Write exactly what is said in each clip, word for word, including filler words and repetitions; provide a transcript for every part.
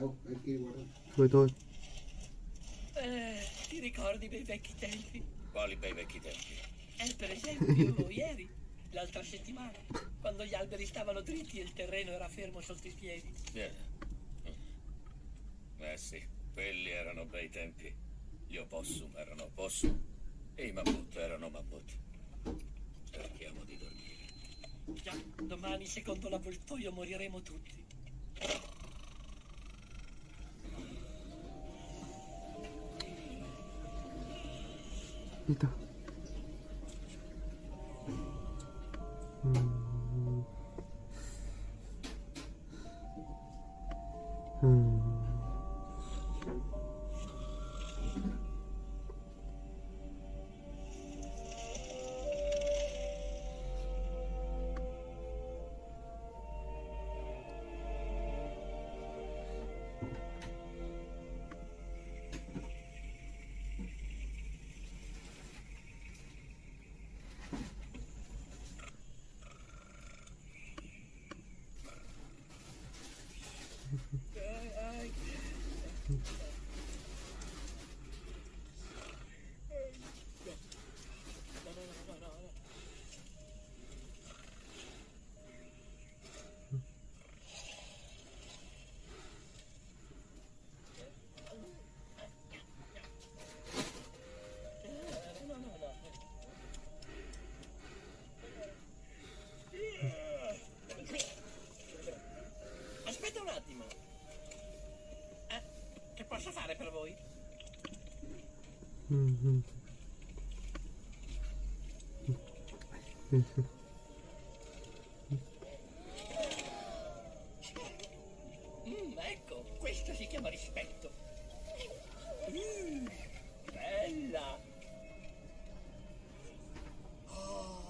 Thôi thôi. Eh, ti ricordi dei vecchi tempi? Quali bei vecchi tempi? Eh, per esempio, ieri, l'altra settimana, quando gli alberi stavano dritti e il terreno era fermo sotto i piedi. Eh, eh sì, quelli erano bei tempi. Gli opossum erano opossum e i mammut erano mammut. Cerchiamo di dormire. Già, domani, secondo l'avvoltoio, moriremo tutti. Vita. Mm. Mm. Aspetta un attimo. Eh, che posso fare per voi? Mm-hmm. Mm, ecco, questo si chiama rispetto. Mm, bella. Oh.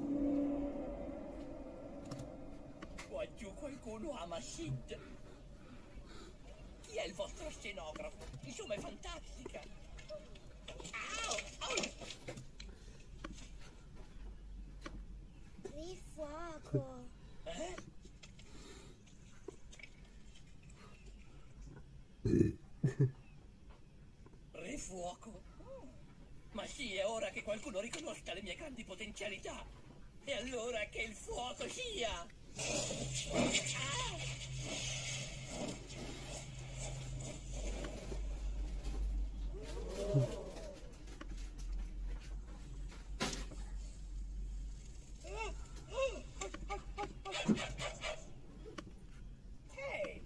Qua giù qualcuno ama Sid. Chi è il vostro scenografo? Insomma, è fantastica. Au, au. Di fuoco. Eh? Re fuoco? Ma sì, è ora che qualcuno riconosca le mie grandi potenzialità. E allora che il fuoco sia! Ah! Ehi!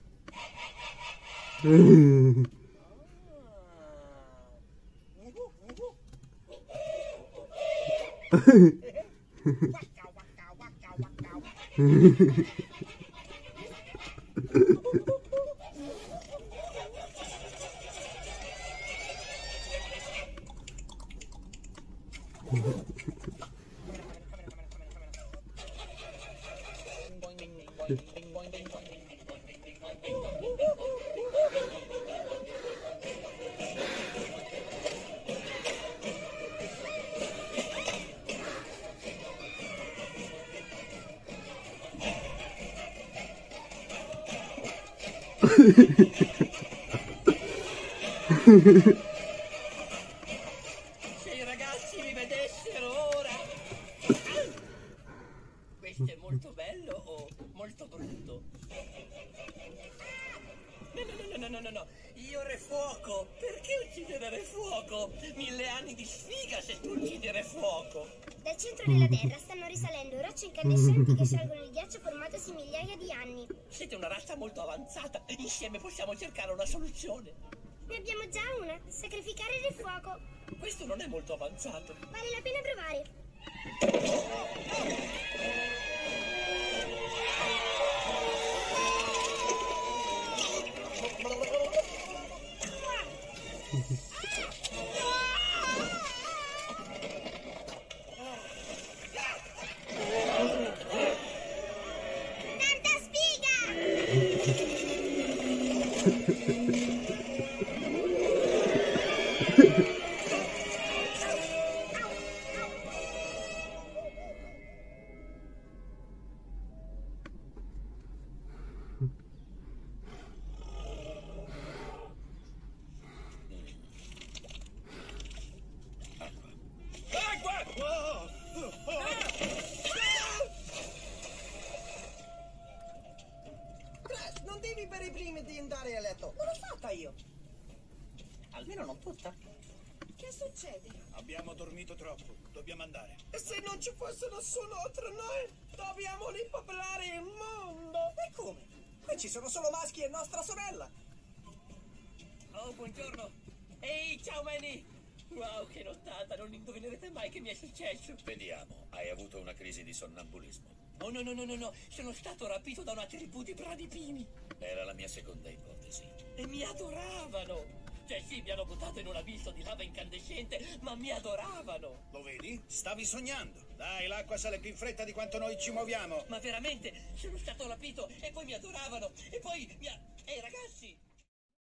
Wacca, wacca, wacca, wacca. Se i ragazzi mi vedessero ora. Questo è molto bello o molto brutto? No, no, no, no, no, no, no. Io Re Fuoco. Perché uccidere Re Fuoco? Mille anni di sfiga se tu uccidi Re Fuoco. Dal centro della Terra stanno risalendo rocce incandescenti che sciolgono il ghiaccio formatosi migliaia di anni. Siete una razza molto avanzata. Insieme possiamo cercare una soluzione. Ne abbiamo già una. Sacrificare Re Fuoco. Questo non è molto avanzato. Vale la pena provare. Tanta sfiga! almeno non tutta. Che succede? Abbiamo dormito troppo, dobbiamo andare. E se non ci fossero solo tra noi, dobbiamo ripopolare il mondo. E come? Qui ci sono solo maschi e nostra sorella. Oh, buongiorno. Ehi, ciao Manny. Wow, che nottata, non indovinerete mai che mi è successo. Vediamo, hai avuto una crisi di sonnambulismo. Oh no, no, no, no, no, sono stato rapito da una tribù di bradipini. Era la mia seconda ipotesi. E mi adoravano. Cioè sì, mi hanno buttato in un abisso di lava incandescente, ma mi adoravano. Lo vedi? Stavi sognando. Dai, l'acqua sale più in fretta di quanto noi ci muoviamo. Ma veramente, sono stato rapito e poi mi adoravano. E poi mi ha... Ehi ragazzi,